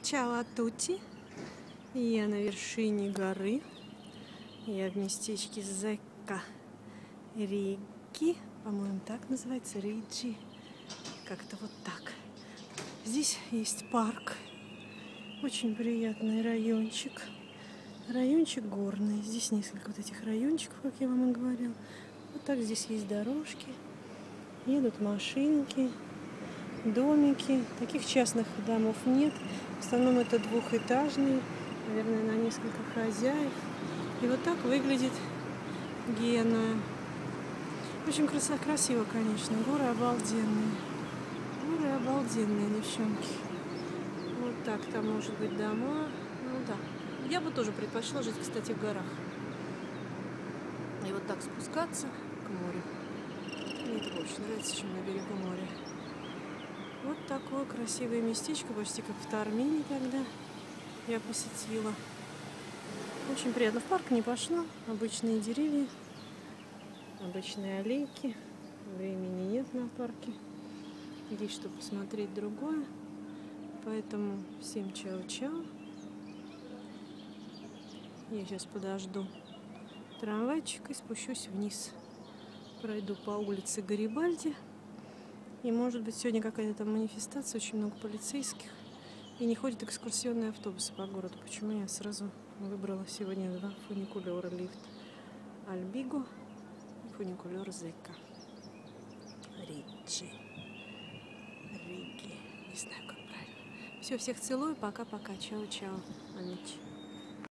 Чао а тутти. Я на вершине горы. Я в местечке Зекка Риги. По-моему, так называется. Риджи. Как-то вот так. Здесь есть парк. Очень приятный райончик. Райончик горный. Здесь несколько вот этих райончиков, как я вам и говорила. Вот так здесь есть дорожки. Едут машинки, домики. Таких частных домов нет. В основном это двухэтажные. Наверное, на несколько хозяев. И вот так выглядит Генуя. Очень красиво, конечно. Горы обалденные. Горы обалденные, девчонки. Вот так там может быть дома. Ну да. Я бы тоже предпочла жить, кстати, в горах. И вот так спускаться к морю. Мне это больше нравится, чем на берегу моря. Вот такое красивое местечко, почти как в Тармине тогда я посетила. Очень приятно. В парк не пошла. Обычные деревья, обычные аллейки. Времени нет на парке. Есть что посмотреть другое. Поэтому всем чао-чао. Я сейчас подожду трамвайчик и спущусь вниз. Пройду по улице Гарибальди. И может быть сегодня какая-то там манифестация, очень много полицейских. И не ходят экскурсионные автобусы по городу. Почему я сразу выбрала сегодня два фуникулера: лифт Альбиго и фуникулер Зекка Риджи. Риги. Не знаю, как правильно. Все, всех целую. Пока-пока. Чао-чао. Амичи.